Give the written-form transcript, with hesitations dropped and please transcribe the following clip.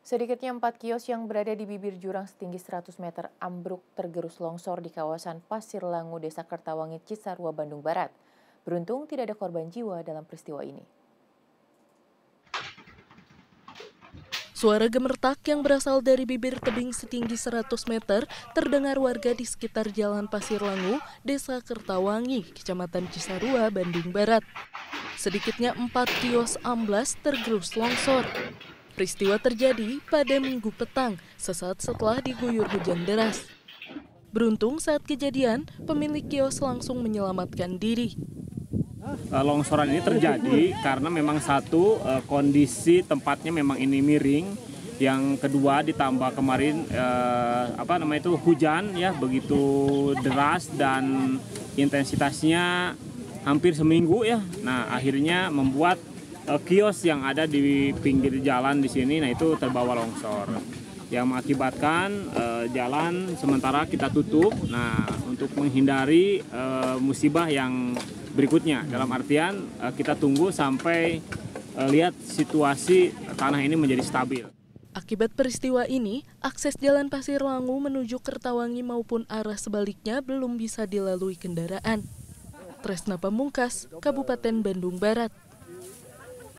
Sedikitnya 4 kios yang berada di bibir jurang setinggi 100 meter ambruk tergerus longsor di kawasan Pasir Langu, Desa Kertawangi, Cisarua, Bandung Barat. Beruntung tidak ada korban jiwa dalam peristiwa ini. Suara gemertak yang berasal dari bibir tebing setinggi 100 meter terdengar warga di sekitar Jalan Pasir Langu, Desa Kertawangi, Kecamatan Cisarua, Bandung Barat. Sedikitnya 4 kios amblas tergerus longsor. Peristiwa terjadi pada Minggu petang, sesaat setelah diguyur hujan deras. Beruntung saat kejadian, pemilik kios langsung menyelamatkan diri. Longsoran ini terjadi karena memang satu, kondisi tempatnya memang ini miring, yang kedua ditambah kemarin hujan ya begitu deras dan intensitasnya hampir seminggu ya. Nah akhirnya membuat kios yang ada di pinggir jalan di sini, nah itu terbawa longsor yang mengakibatkan jalan sementara kita tutup. Nah untuk menghindari musibah yang berikutnya, dalam artian kita tunggu sampai lihat situasi tanah ini menjadi stabil. Akibat peristiwa ini, akses Jalan Pasir Langu menuju Kertawangi maupun arah sebaliknya belum bisa dilalui kendaraan. Tresna Pamungkas, Kabupaten Bandung Barat.